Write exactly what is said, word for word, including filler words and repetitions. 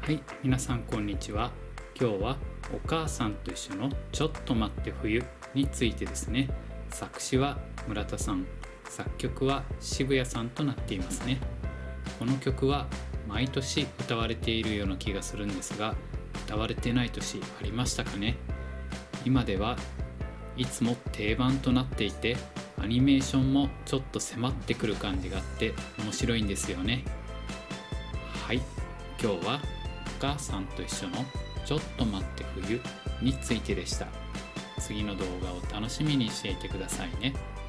はい、皆さんこんにちは。今日はお母さんと一緒のちょっと待って冬についてですね。作詞は村田さん、作曲は渋谷さんとなっていますね。この曲は毎年歌われているような気がするんですが、歌われてない年ありましたかね。今ではいつも定番となっていて、アニメーションもちょっと迫ってくる感じがあって面白いんですよね。はい、今日はお母さんと一緒のちょっと待って冬についてでした。次の動画を楽しみにしていてくださいね。